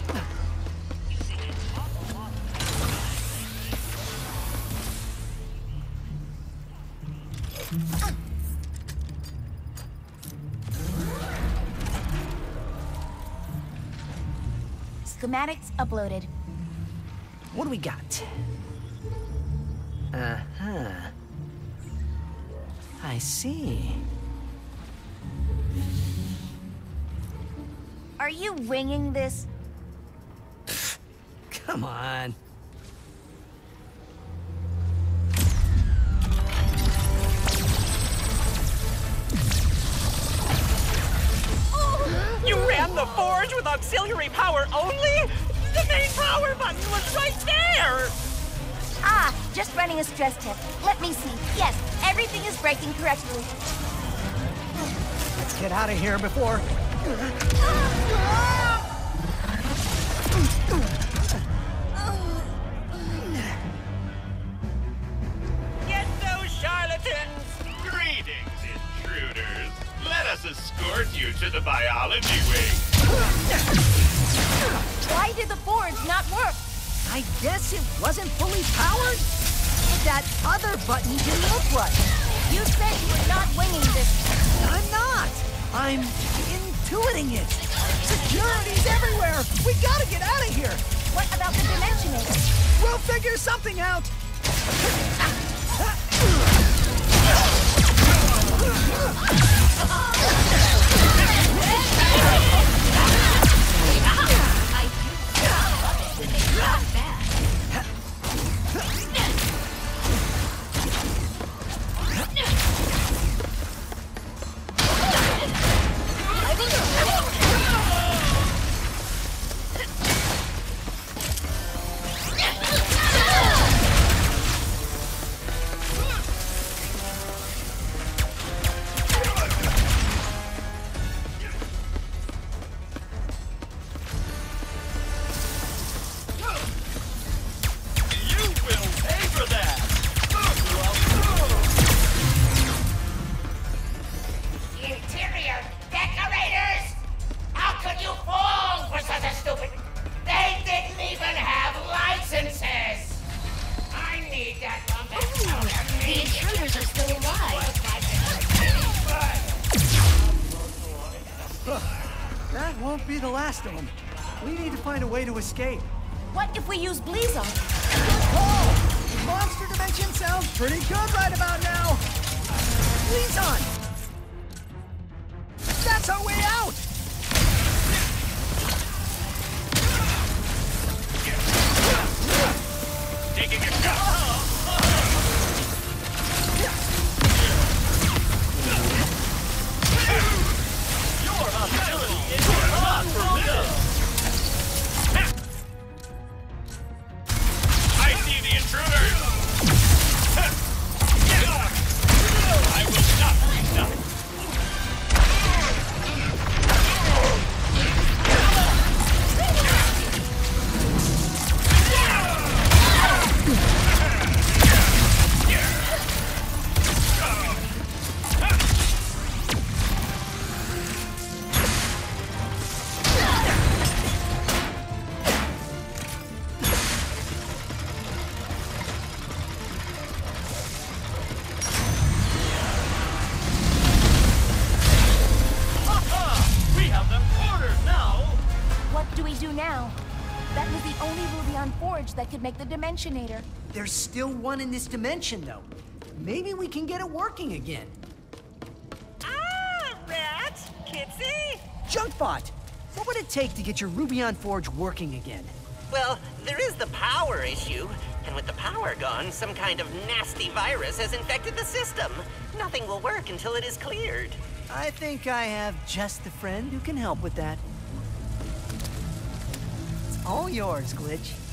Schematics uploaded. What do we got? Uh-huh. I see. Are you winging this? Come on. You ran the forge with auxiliary power only? The main power button was right there! Ah, just running a stress test. Let me see. Yes, everything is breaking correctly. Let's get out of here before... Get those charlatans! Greetings, intruders. Let us escort you to the biology wing. Why did the forge not work? I guess it wasn't fully powered? That other button didn't look right. You said you were not winging this. I'm not. I'm intuiting it. Security's everywhere. We gotta get out of here. What about the Dimensionator? We'll figure something out. Interior decorators! How could you fall for such a stupid... They didn't even have licenses! I need that lumber. The intruders are still alive. That won't be the last of them. We need to find a way to escape. What if we use Blizon? Oh! Monster Dimension sounds pretty good right about now. Blizon! That's our way out! Taking a shot. Your hostility is not for me! I see the intruders. I will not be stopped. What do we do now? That was the only Rubion forge that could make the Dimensionator. There's still one in this dimension, though. Maybe we can get it working again. Ah, Rat! Kitsy! Junkbot! What would it take to get your Rubion forge working again? Well, there is the power issue. And with the power gone, some kind of nasty virus has infected the system. Nothing will work until it is cleared. I think I have just the friend who can help with that. It's all yours, Glitch.